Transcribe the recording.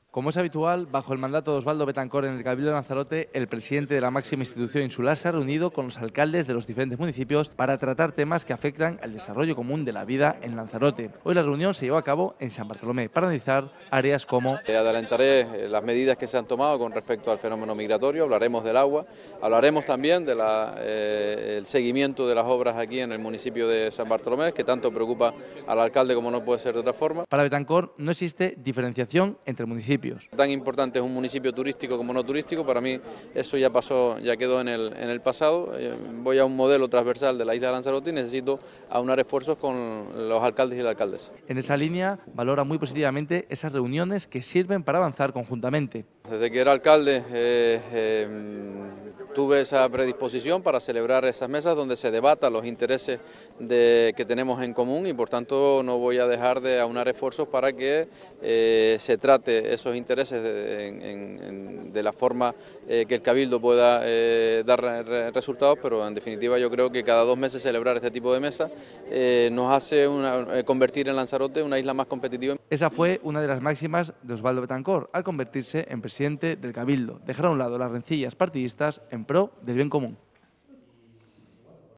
Como es habitual, bajo el mandato de Osvaldo Betancor en el Cabildo de Lanzarote, el presidente de la máxima institución insular se ha reunido con los alcaldes de los diferentes municipios para tratar temas que afectan al desarrollo común de la vida en Lanzarote. Hoy la reunión se llevó a cabo en San Bartolomé para analizar áreas como... Adelantaré las medidas que se han tomado con respecto al fenómeno migratorio, hablaremos del agua, hablaremos también del seguimiento de las obras aquí en el municipio de San Bartolomé, que tanto preocupa al alcalde como no puede ser de otra forma. Para Betancor no existe diferenciación entre municipios. Tan importante es un municipio turístico como no turístico, para mí eso ya pasó, ya quedó en el pasado. Voy a un modelo transversal de la isla de Lanzarote y necesito aunar esfuerzos con los alcaldes y la alcaldesa. En esa línea valora muy positivamente esas reuniones que sirven para avanzar conjuntamente. Desde que era alcalde tuve esa predisposición para celebrar esas mesas donde se debatan los intereses que tenemos en común y por tanto no voy a dejar de aunar esfuerzos para que se trate esos intereses de la forma que el Cabildo pueda dar resultados, pero en definitiva yo creo que cada 2 meses celebrar este tipo de mesas nos hace convertir en Lanzarote una isla más competitiva. Esa fue una de las máximas de Osvaldo Betancor al convertirse en presidente del Cabildo, dejar a un lado las rencillas partidistas en pro del bien común.